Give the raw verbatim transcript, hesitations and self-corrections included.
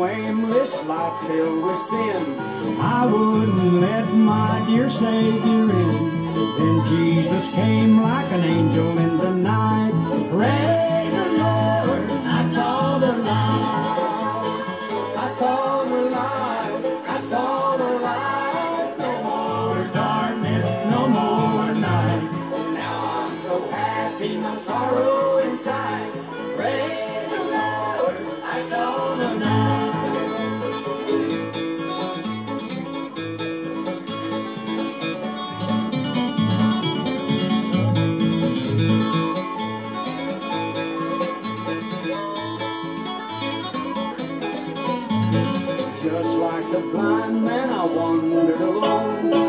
aimless life filled with sin, I wouldn't let my dear Savior in. Then Jesus came like an angel in the night. Praise the Lord, I saw the light. I saw the light, I saw the light. No more darkness, no more night. Now I'm so happy, no sorrow inside. Praise the Lord, I saw the light. Just like the blind man, I wandered alone.